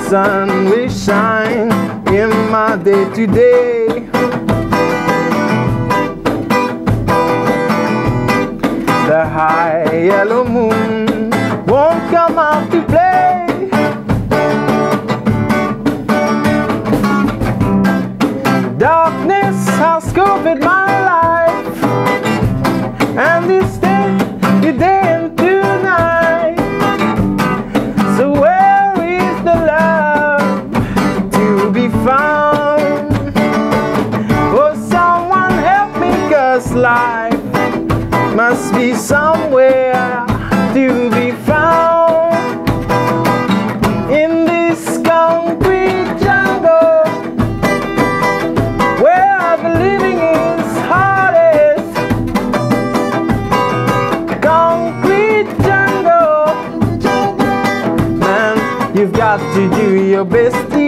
sun will shine in my day-to-day. The high yellow moon won't come out to play. Darkness has covered my life, and this day, the day into night. So where is the love to be found? Oh, someone help me, 'cause life must be somewhere to be found. In this concrete jungle, where the living is hardest. Concrete jungle, man, you've got to do your best.